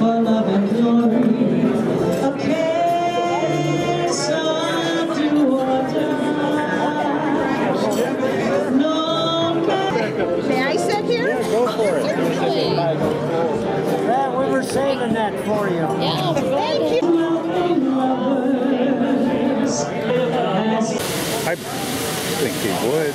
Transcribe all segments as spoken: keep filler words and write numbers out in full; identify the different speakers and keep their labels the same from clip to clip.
Speaker 1: for love and glory, a case of do or die. No matter.
Speaker 2: May I sit here?
Speaker 3: Yeah, go for it.
Speaker 4: Yeah, we were saving that for you.
Speaker 2: Yeah, thank you.
Speaker 3: I think he would.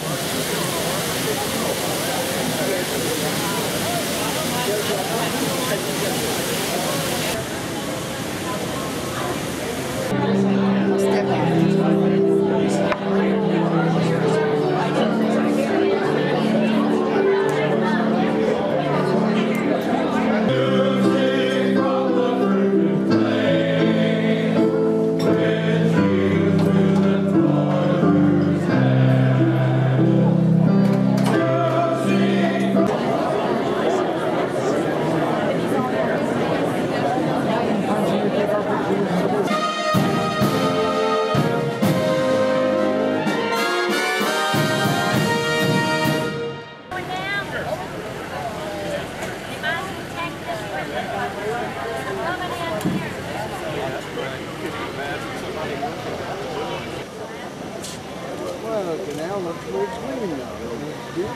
Speaker 4: Well, the canal looks like it's green now. It's good.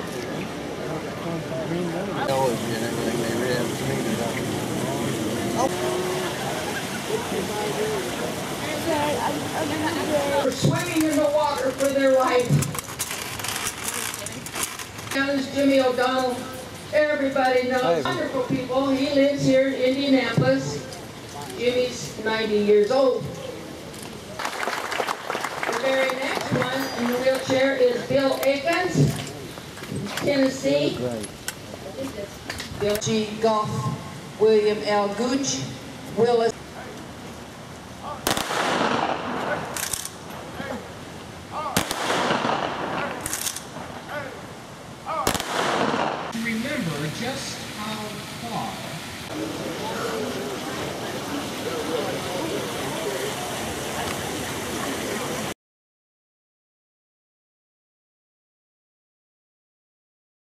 Speaker 4: Technology and everything they have cleaned it up.
Speaker 5: For swimming in the water for their life. This is Jimmy O'Donnell. Everybody knows. Wonderful people. He lives here in Indianapolis. Jimmy's ninety years old. The very next one in the wheelchair is Bill Akins, Tennessee. Bill G. Goff, William L. Gooch, Willis.
Speaker 6: Remember just how far